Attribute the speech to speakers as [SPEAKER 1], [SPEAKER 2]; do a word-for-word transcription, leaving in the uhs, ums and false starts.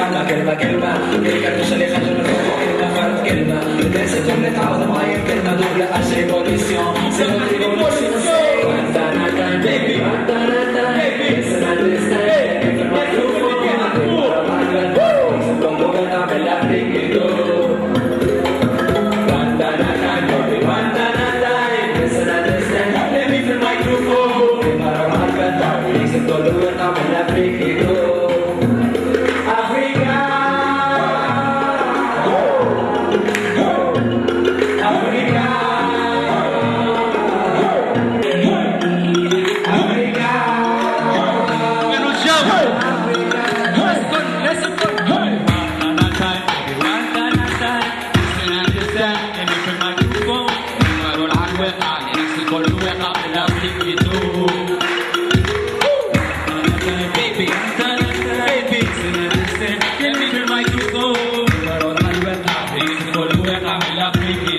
[SPEAKER 1] كلمة كلمة كلمة كلمة اللي خلوا الروح كلمة فرد كلمة الناس اللي تعاود معايا كلمة دوبل اش ريفوليسيون سي نوت ريفوليسيون وانت انا بيبي وانت انا بيبي لسه لسه في الميكروفون كم بوغا تعمل ابريكيدو وانت انا بيبي وانت انا لسه لسه في الميكروفون كما راح لسه كله تعمل ابريكيدو Baby,